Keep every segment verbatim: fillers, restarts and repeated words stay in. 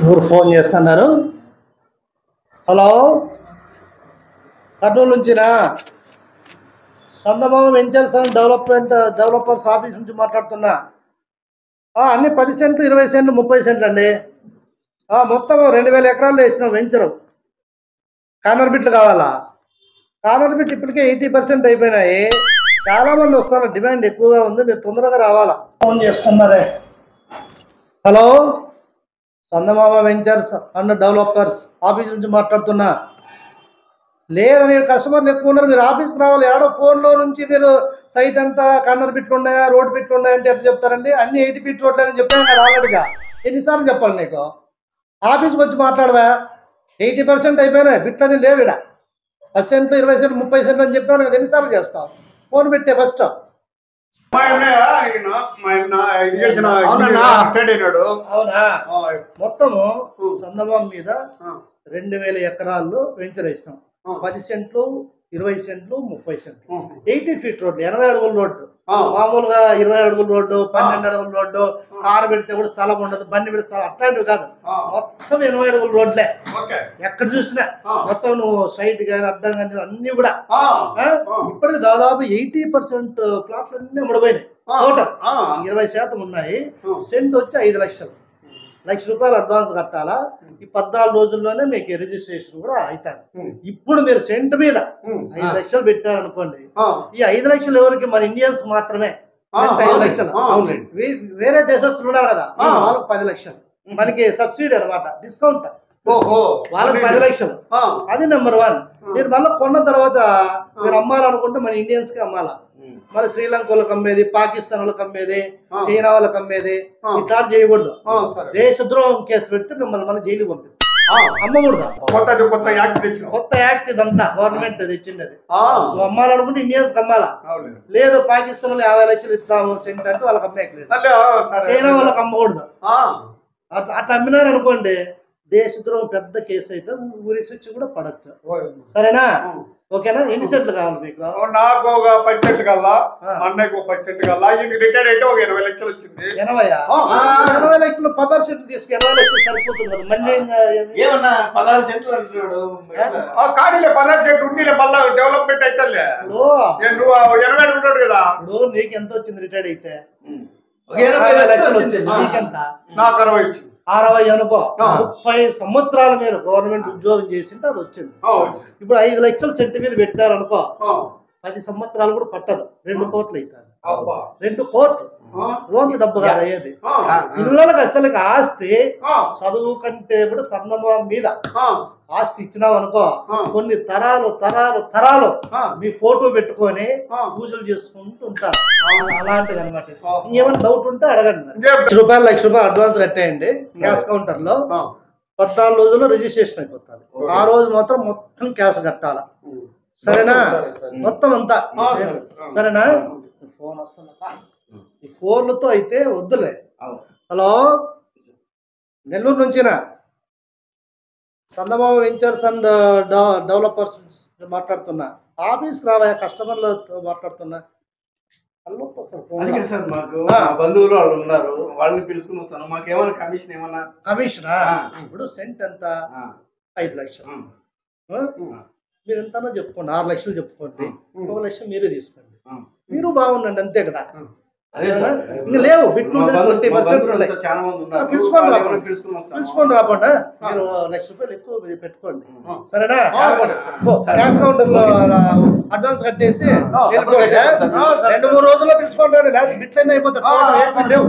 ఎవరు ఫోన్ చేస్తున్నారు? హలో, కర్నూలు నుంచినా? Chandamama ventures and development developers office నుంచి మాట్లాడుతున్నా. అన్ని పది సెంట్లు, ఇరవై సెంట్లు, ముప్పై సెంట్లు అండి. మొత్తం రెండు వేల ఎకరాల్లో వేసినాం వెంచరు. కార్నర్ బిట్లు కావాలా? కార్నర్ బిట్ ఇప్పటికే ఎయిటీ పర్సెంట్ అయిపోయినాయి. చాలామంది వస్తారు, డిమాండ్ ఎక్కువగా ఉంది, మీరు తొందరగా రావాలా. ఫోన్ చేస్తున్నారే. Hello, Chandamama ventures and developers office నుంచి మాట్లాడుతున్నా. లేదని కస్టమర్లు ఎక్కువ ఉన్నారు, మీరు ఆఫీస్కి రావాలి. ఏడో ఫోన్లో నుంచి మీరు సైట్ అంతా కార్నర్ బిట్లు ఉన్నాయా, రోడ్ బిట్లు ఉన్నాయంటే ఎట్లా చెప్తారండి? అన్ని ఎయిటీ ఫీట్ రోడ్లు అని చెప్పాను కదా ఆల్రెడీగా. ఎన్నిసార్లు చెప్పాలి నీకు? ఆఫీస్కి వచ్చి మాట్లాడవా? ఎయిటీ పర్సెంట్ అయిపోయినాయి, బిట్లని లేవు. ఇక్కడ పది సెంట్లు, ఇరవై సెంట్లు, ముప్పై సెంట్లు అని చెప్పాను కదా. ఎన్నిసార్లు చేస్తావు? ఫోన్ పెట్టే ఫస్ట్. అవునా? మొత్తము చందమామ మీద రెండు వేల ఎకరాల్లో వెంచర్ వేసినాం. పది సెంట్లు, ఇరవై సెంట్లు, ముప్పై సెంట్లు, ఎయిటీ ఫీట్ రోడ్డు, ఎనభై అడుగుల రోడ్డు. మామూలుగా ఇరవై అడుగుల రోడ్డు, పన్నెండు అడుగుల రోడ్డు, కారు పెడితే కూడా స్థలం ఉండదు, బండి పెడితే స్థలం అట్లాంటివి కాదు. మొత్తం ఎనభై అడుగుల రోడ్లే. ఎక్కడ చూసినా మొత్తం నువ్వు స్ట్రైట్ కానీ అడ్డం కానీ అన్ని కూడా. ఇప్పటికి దాదాపు ఎయిటీ పర్సెంట్ ప్లాట్లు అన్ని అమ్ముడుపోయినాయి. టోటల్ ఇరవై శాతం ఉన్నాయి. సెంట్ వచ్చి ఐదు లక్షలు లక్ష రూపాయలు అడ్వాన్స్ కట్టాలా. ఈ పద్నాలుగు రోజుల్లోనే మీకు రిజిస్ట్రేషన్ కూడా అవుతాయి. ఇప్పుడు మీరు సెంట్ మీద ఐదు లక్షలు పెట్టారనుకోండి, ఈ ఐదు లక్షలు ఎవరికి? మన ఇండియన్స్ మాత్రమే. ఐదు లక్షలు వేరే దేశస్తులు ఉన్నారు కదా, వాళ్ళకి పది లక్షలు మనకి సబ్సిడీ అనమాట, డిస్కౌంట్. వాళ్ళకి పది లక్షలు. అది నెంబర్ వన్. మీరు మళ్ళీ కొన్న తర్వాత మీరు అమ్మాలనుకుంటే మన ఇండియన్స్ కి అమ్మాలా. మళ్ళీ శ్రీలంక వాళ్ళకి అమ్మేది, పాకిస్తాన్ వాళ్ళకి అమ్మేది, చైనా వాళ్ళకి అమ్మేది ఇట్లా చేయకూడదు. దేశద్రోహం కేసు పెడితే మిమ్మల్ని మళ్ళీ జైలు పంపి అమ్మకూడదు. కొత్త యాక్ట్ ఇదంతా గవర్నమెంట్ తెచ్చింది. అది నువ్వు అమ్మాలనుకుంటే ఇండియన్స్ కి అమ్మాలా. లేదు పాకిస్తాన్ వాళ్ళు యాభై లక్షలు ఇస్తాము సెంట్ అంటే వాళ్ళకి అమ్మేయట్లేదు. చైనా వాళ్ళకి అమ్మకూడదు. అట్లా అట్లా అమ్మినారు అనుకోండి, దేశద్రోహం పెద్ద కేసు అయితే ఊరి శిక్ష కూడా పడచ్చు. సరేనా? ఓకేనా? ఎన్ని సెంట్లు కావాలి మీకు? నాకు ఒక పది సెంట్లు కల్లా, అన్నయ్యకు ఒక పది సెంట్లు కల్లా. రిటైర్ అయితే ఒక ఎనభై లక్షలు వచ్చింది. ఎనభై ఎనభై లక్షలు పదహారు సెంట్లు తీసుకు ఎనభై లక్షలు సరిపోతుంది కదా. మళ్ళీ ఏమన్నా పదహారు సెంట్లు అంటున్నాడు. కానీ పదహారు సెంట్లు ఉండి మళ్ళీ డెవలప్మెంట్ అయితే నువ్వు ఎనభై ఉంటాడు కదా. ఇప్పుడు నీకు ఎంత వచ్చింది రిటైర్డ్ అయితే? ఎనభై లక్షలు వచ్చింది. నీకెంత? నాకు అరవై వచ్చింది. అరవై అనుకో. ముప్పై సంవత్సరాలు మీరు గవర్నమెంట్ ఉద్యోగం చేసింటే అది వచ్చింది. ఇప్పుడు ఐదు లక్షలు సెంటు మీద పెట్టారనుకో, పది సంవత్సరాలు కూడా పట్టదు, రెండు కోట్లు అవుతుంది. రెండు కోట్లు లోన్లు డబ్బు కాదు అయ్యేది. పిల్లలకు అసలు ఆస్తి చదువు కంటే కూడా చందమామ మీద ఆస్తి ఇచ్చినావు అనుకో, కొన్ని తరాలు తరాలు తరాలు మీ ఫోటో పెట్టుకొని పూజలు చేసుకుంటూ ఉంటారు. అలాంటిది అనమాట. ఇంకేమైనా డౌట్ ఉంటే అడగండి. లక్ష రూపాయలు లక్ష రూపాయలు అడ్వాన్స్ కట్టేయండి క్యాష్ కౌంటర్ లో. పద్నాలుగు రోజుల్లో రిజిస్ట్రేషన్ అయిపోతుంది. ఆ రోజు మాత్రం మొత్తం క్యాష్ కట్టాల. సరేనా? మొత్తం అంతా సరేనా? ఫోన్ వస్తుందా? ఈ ఫోన్లతో అయితే వద్దులే. హలో, నెల్లూరు నుంచినా? చందమామ వెంచర్స్ అండ్ డెవలపర్స్ మాట్లాడుతున్నా. ఆఫీస్కి రావా, కస్టమర్లతో మాట్లాడుతున్నా. సార్ మాకు బంధువులు వాళ్ళు ఉన్నారు, వాళ్ళని పిలుచుకుని వస్తాను. మాకు ఏమైనా కమిషన్ ఏమన్నా? కమిషనా? ఇప్పుడు సెంట్ ఎంత? ఐదు లక్షలు. మీరు ఎంతనో చెప్పుకోండి, ఆరు లక్షలు చెప్పుకోండి, ఒక లక్ష మీరే తీసుకోండి. మీరు బాగుండండి, అంతే కదా. ఇంకా లేవు బిట్లు ట్వంటీ పర్సెంట్ పిలుచుకొని రాకుండా పిలుచుకొని రాకుండా మీరు లక్ష రూపాయలు ఎక్కువ పెట్టుకోండి. సరేనా? క్యాష్ కౌంటర్ లో అడ్వాన్స్ కట్టేసి వెళ్ళిపోండి. రెండు మూడు రోజుల్లో పిలుచుకుంటాడు, లేకపోతే బిట్లన్నీ అయిపోతాయి. లేవు.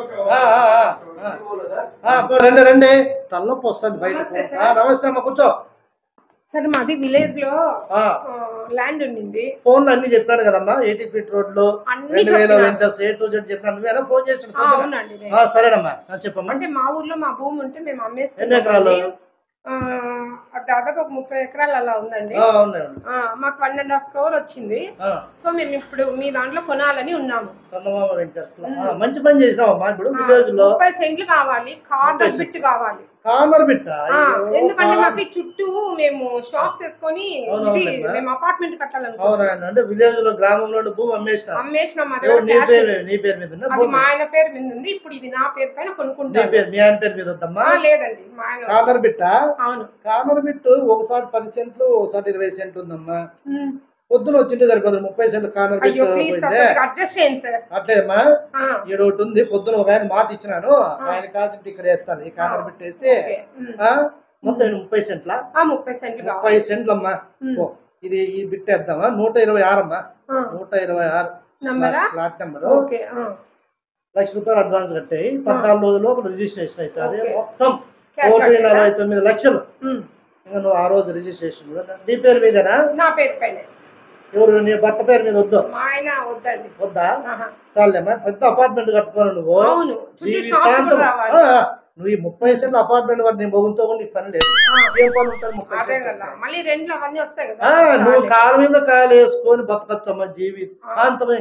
రండి రండి, తలనొప్పి వస్తుంది బయట. నమస్తే అమ్మ, కూర్చో. సార్ మాది విలేజ్ లో ల్యాండ్ ఉండింది. ఫోన్ లో అన్ని చెప్పాడు కదమ్మా, ఎయిటీ ఫీట్ రోడ్ లో రెండు వేల వెంచర్స్ ఏ టు జెడ్ చెప్పాను. నువ్వేనా ఫోన్ చేసి? సరేనమ్మా, చెప్పమ్మా. అంటే మా ఊర్లో మా భూమి ఉంటే మేము అమ్మేస్తాం. ఎన్ని ఎకరాలు? దాదాపు ఒక ముప్పై ఎకరాలు అలా ఉందండి. మాకు వన్ అండ్ హాఫ్ క్రోర్ వచ్చింది. సో మేము ఇప్పుడు మీ దాంట్లో కొనాలని ఉన్నాము. చందమామ వెంచర్స్ లో మంచి పని చేసినావు. ఇప్పుడు విలేజ్ లో ముప్పై సెంట్లు కావాలి, కార్నర్ బిట్ కావాలి. కార్నర్ బిట్ ఎందుకంటే మాకు చుట్టూ మేము షాప్స్ వేసుకొని మేము అపార్ట్మెంట్ కట్టాలనుకుంటున్నాం. అంటే విలేజ్ లో గ్రామంలో భూమి అమ్మేసిన అమ్మేసినాం. నీ పేరు నీ పేరు మీద అది మా ఆయన పేరు మీద ఉంది. ఇప్పుడు ఇది నా పేరు పైన కొనుక్కుంటాను. మీ ఆయన పేరు మీద వద్దమ్మా? లేదండి, మా ఆయన. Corner bit? అవును, కార్నర్ బిట్ ఒకసారి పది సెంట్లు ఒకసారి ఇరవై సెంట్లు ఉందమ్మా. పొద్దున వచ్చింటే సరిపోదు, ముప్పై సెంట్లు కార్నర్ బిట్ అట్లేమ్మా. ఈడ ఒకటి ఉంది, పొద్దున ఒక ఆయన మాట ఇచ్చినాను, ఆయన కాల్చి ఇక్కడ వేస్తాను. ఈ కార్నర్ బిట్ వేసి మొత్తం ముప్పై సెంట్ల ముప్పై సెంట్లు ముప్పై సెంట్లమ్మా. ఇది ఈ బిట్ వేద్దామా? నూట ఇరవై ఆరు అమ్మా, నూట ఇరవై ఆరు ఫ్లాట్ నెంబర్. లక్ష రూపాయలు అడ్వాన్స్ కట్టాయి, పద్నాలుగు రోజుల్లో రిజిస్ట్రేషన్ అవుతుంది. మొత్తం కోటి నలభై తొమ్మిది లక్షలు. ఇంకా నువ్వు ఆ రోజు రిజిస్ట్రేషన్ నీ పేరు మీదేనా? నా పేరు పైన. ఎవరు నీ భర్త పేరు మీద వద్దు? వద్దా? చాలేమ్మా, పెద్ద అపార్ట్మెంట్ కట్టుకోను నువ్వు జీవితాంతం. నువ్వు ఈ ముప్పై సెంట్లు అపార్ట్మెంట్ కట్టి నీ మొగుతో కూడా నీకు పని లేదు. ఏం పని ఉంటుంది ముప్పై సెంట్లు? నువ్వు కాలు మీద కాలు వేసుకొని బతకచ్చమ్మా జీవితాంతమే.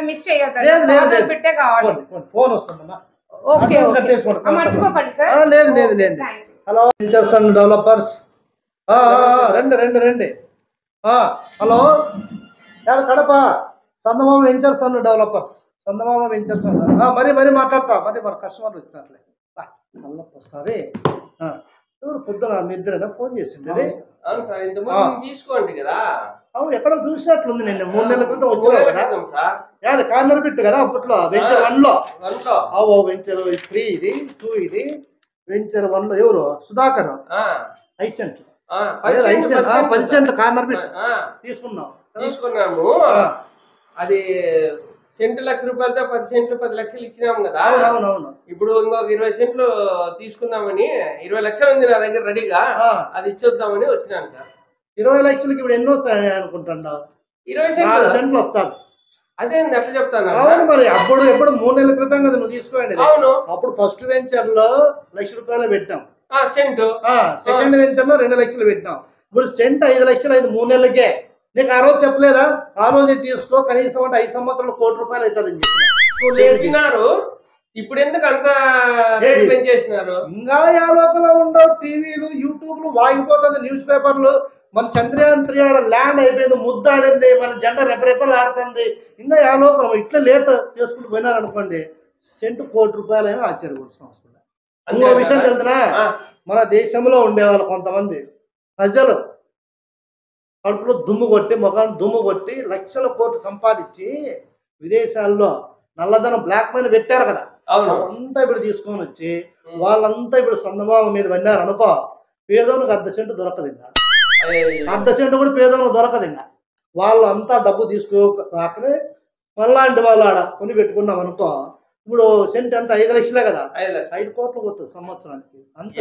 ఫోన్ వస్తుందమ్మా, లేదు లేదు లేదు. హలో వెంచర్స్ అండ్ డెవలపర్స్, రండి రండి రండి. హలో, కాదు Kadapa Chandamama ventures and developers, Chandamama ventures and మరి మరి మాట్లాడతా. మరి మన కస్టమర్లు వచ్చినట్లే నల్లపు వస్తుంది. ఎవరు పొద్దున మీ ఇద్దరైనా ఫోన్ చేసింది? తీసుకోండి కదా. అవును, ఎక్కడో చూసినట్లుంది. నేను మూడు నెలల క్రితం వచ్చినా కదా, కార్నర్ బిట్ కదా అప్పట్లో. వెంచర్ వన్ లో అవో, వెంచర్ త్రీ ఇది, టూ ఇది. వెంచర్ వన్ లో ఎవరు? సుధాకర్. ఐదు సెంట్లు పది సెంట్లు కార్నర్ బిట్ తీసుకున్నాం తీసుకున్నాము. అది సెంటు లక్ష రూపాయలతో పది సెంట్లు పది లక్షలు ఇచ్చినాము కదా. అవునవును. ఇప్పుడు ఇంకొక ఇరవై సెంట్లు తీసుకుందామని, ఇరవై లక్షలు ఉంది నా దగ్గర రెడీగా, అది ఇచ్చొద్దామని వచ్చినాను సార్. ఇరవై లక్షలకి ఇప్పుడు ఎన్నో వస్తాయి అనుకుంటున్నావు? ఇరవై సెంట్లు వస్తాను. అదే ఎట్లా చెప్తాను? అవును, మరి అప్పుడు ఎప్పుడు మూడు నెలల క్రితం కదా నువ్వు తీసుకోండి. అవును, అప్పుడు ఫస్ట్ వెంచర్ లో లక్ష రూపాయలు పెట్టాం సెంటు, సెకండ్ వెంచర్ లో రెండు లక్షలు పెట్టాం. ఇప్పుడు సెంట్ ఐదు లక్షలు ఐదు మూడు నెలలకే. నీకు ఆ రోజు చెప్పలేదా? ఆ రోజే తీసుకో, కనీసం అంటే ఐదు సంవత్సరాలు కోటి రూపాయలు అవుతుంది అని చెప్పినారు. ఇప్పుడు ఎందుకు అంత పెంచేసినారు? ఇంకా ఆ లోపల ఉండవు టీవీలు, యూట్యూబ్లు, వాగిపోతుంది న్యూస్ పేపర్లు. మన చంద్రయాన్ త్రీ ఆడ ల్యాండ్ అయిపోయింది, ముద్ద ఆడింది, మన జెండా రెపరెపలు ఆడుతుంది. ఇంకా ఆ లోపల ఇట్లా లేట్ చేసుకుంటూ పోయినారనుకోండి, సెంటు కోటి రూపాయలైనా ఆశ్చర్యపోవాల్సిన అవసరం. ఇంకో విషయం తెలుసునా, మన దేశంలో ఉండేవాళ్ళు కొంతమంది ప్రజలు కడుపులో దుమ్ము కొట్టి, ముఖాన్ని దుమ్ము కొట్టి లక్షల కోట్లు సంపాదించి విదేశాల్లో నల్లధనం బ్లాక్ మనీ పెట్టారు కదా, వాళ్ళంతా ఇప్పుడు తీసుకొని వచ్చి వాళ్ళంతా ఇప్పుడు సందమామ మీద పడినారు అనుకో, పేదోనికి అర్ధ సెంటు దొరకదు. ఇంకా అర్ధ సెంటు కూడా పేదోనికి దొరకదు. ఇంకా వాళ్ళు అంతా డబ్బు తీసుకో రాకనే మళ్ళాంటి వాళ్ళు ఆడ కొని పెట్టుకున్నాం అనుకో, ఇప్పుడు సెంట్ ఎంత? ఐదు లక్షలే కదా, ఐదు కోట్లు పోతుంది సంవత్సరానికి.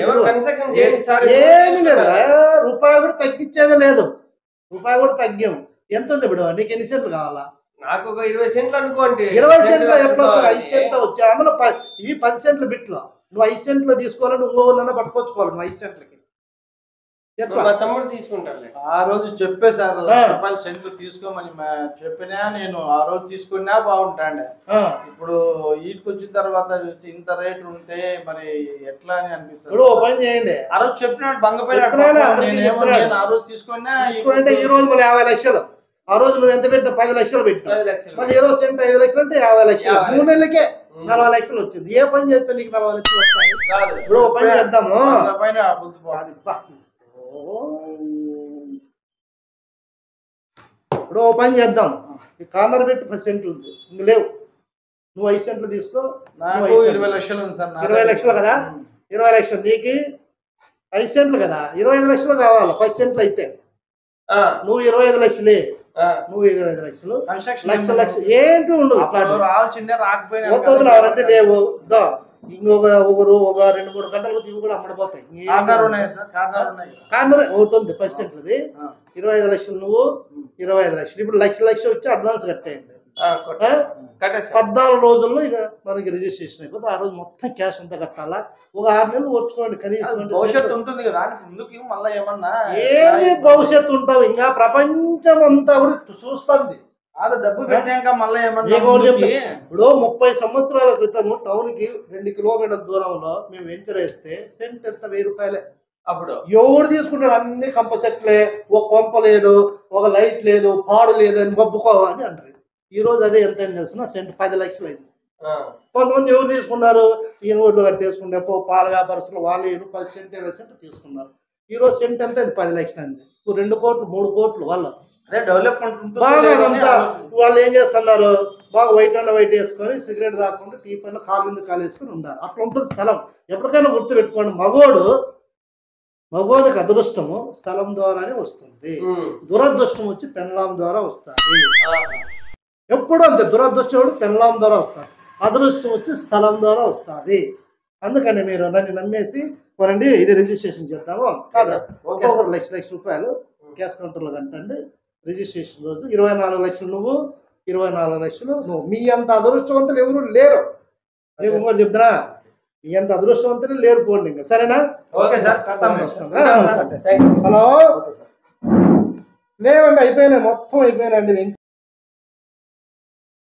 ఏమి లేదు, రూపాయి కూడా తగ్గించేదే లేదు, రూపాయి కూడా తగ్గాము. ఎంత ఉంది ఇప్పుడు? నీకు ఎన్ని సెంట్లు కావాలా? నాకు ఒక ఇరవై సెంట్లు అనుకోండి. ఇరవై సెంట్లు ఎట్లా వస్తుంది? ఐదు సెంట్లు వచ్చా అందులో ఇవి పది సెంట్లు బిట్లో. నువ్వు ఐదు సెంట్లు తీసుకోవాలంటే ఇంకోళ్ళన్నా పట్టుకొచ్చుకోవాలి నువ్వు ఐదు సెంట్లకి. తమ్ముడు తీసుకుంటారు. ఆ రోజు చెప్పేశారు రూపాయల సెంట్లు తీసుకోమని చెప్పినా, నేను ఆ రోజు తీసుకున్నా బాగుంటాండే. ఇప్పుడు ఈటికి వచ్చిన తర్వాత చూసి ఇంత రేటు ఉంటే మరి ఎట్లా అని అనిపిస్తుంది. ఓ పని చేయండి, ఆ రోజు చెప్పినట్టు బంగపోయినా ఆ రోజు తీసుకున్నా తీసుకుంటే ఈ రోజు మళ్ళీ యాభై లక్షలు. ఆ రోజు నువ్వు ఎంత పెట్టినా పది లక్షలు పెట్టినా, మళ్ళీ ఇరవై సెంట్ ఐదు లక్షలు అంటే యాభై లక్షలు. మూడు నెలలకే నలభై లక్షలు వచ్చింది. ఏ పని చేస్తే నీకు నలభై లక్షలు వస్తాయి? ఇప్పుడు ఓ పని చేద్దాము, ఇప్పుడు ఓ పని చేద్దాం. ఈ కార్నర్ పెట్టి పది సెంట్లు ఉంది, ఇంక లేవు. నువ్వు ఐదు సెంట్లు తీసుకో. ఇరవై లక్షలు ఉంది సార్. ఇరవై లక్షలు కదా, ఇరవై లక్షలు నీకు ఐదు సెంట్లు కదా, ఇరవై ఐదు లక్షలు కావాలి. పది సెంట్లు అయితే నువ్వు ఇరవై ఐదు లక్షలే, నువ్వు ఇరవై ఐదు లక్షలు లక్ష లక్ష ఏంటి ఉండవు. రాకపోయినా లేవు. ఇంకొక ఒకరు ఒక రెండు మూడు గంటలకు ఇవి కూడా అమ్మడిపోతాయి. కార్నర్ ఒకటి ఉంది పది సెంట్లది, ఇరవై ఐదు లక్షలు నువ్వు, ఇరవై ఐదు లక్షలు. ఇప్పుడు లక్ష లక్ష వచ్చి అడ్వాన్స్ కట్టేయండి. పద్నాలుగు రోజుల్లో ఇక మనకి రిజిస్ట్రేషన్ అయిపోతే ఆ రోజు మొత్తం క్యాష్ అంతా కట్టాలా. ఒక ఆరు నెలలు ఓర్చుకోండి కనీసం. భవిష్యత్తు ఉంటుంది కదా ముందుకి, మళ్ళీ ఏమన్నా ఏమి భవిష్యత్తు ఉంటావు. ఇంకా ప్రపంచం అంతా చూస్తుంది. అది డబ్బు పెట్టాక మళ్ళీ మీకు ఒకటి చెప్తా. ఏమన్నా ఇప్పుడు ముప్పై సంవత్సరాల క్రితం టౌన్ కి రెండు కిలోమీటర్ల దూరంలో మేము వెంచర్ వేస్తే సెంట్ ఎంత వెయ్యి రూపాయలే. అప్పుడు ఎవడు తీసుకుంటాడు? అన్ని కంప సెట్లే, ఒక కొంప లేదు, ఒక లైట్ లేదు, పాడు లేదు అని బొబ్బుకోవాలి అంటారు. ఈ రోజు అదే ఎంత అయింది తెలుసిన? సెంట్ పది లక్షలు అయింది. కొంతమంది ఎవరు తీసుకున్నారు? ఈ రోడ్లు కట్టేసుకుంటే పో పాల వ్యాపారస్తులు వాళ్ళు పది సెంట్ ఇరవై సెంట్ తీసుకున్నారు. ఈ రోజు సెంట్ ఎంత? అది పది లక్షలు అయింది. రెండు కోట్లు మూడు కోట్లు వాళ్ళు అదే డెవలప్మెంట్ బాగా అంతా. వాళ్ళు ఏం చేస్తున్నారు? బాగా వైట్ అండ్ వైట్ వేసుకొని సిగరెట్ తాకుండా టీ పైన కాలు మీద కాలు వేసుకొని ఉన్నారు. అట్లా ఉంటుంది స్థలం. ఎప్పటికైనా గుర్తు పెట్టుకోండి, మగోడు మగోనికి అదృష్టము స్థలం ద్వారానే వస్తుంది, దురదృష్టం వచ్చి పెన్లాం ద్వారా వస్తుంది. ఎప్పుడు అంతే, దురదృష్టం పెన్లాం ద్వారా వస్తుంది, అదృష్టం వచ్చి స్థలం ద్వారా వస్తుంది. అందుకని మీరు నన్ను నమ్మేసి కొనండి. ఇది రిజిస్ట్రేషన్ చేద్దాము కాదా? ఒక్కొక్కరు లక్ష లక్ష రూపాయలు క్యాష్ కౌంటర్లో కంటండి. రిజిస్ట్రేషన్ రోజు ఇరవై నాలుగు లక్షలు నువ్వు, ఇరవై నాలుగు లక్షలు నువ్వు. మీ అంత అదృష్టవంతులు ఎవరు లేరు. నీకు ఇంకోటి చెప్తున్నా, మీ అంత అదృష్టవంతులు లేరు పోండి ఇంకా. సరేనా? Okay sir. హలో, లేవండి అయిపోయినాయి, మొత్తం అయిపోయినాయండి.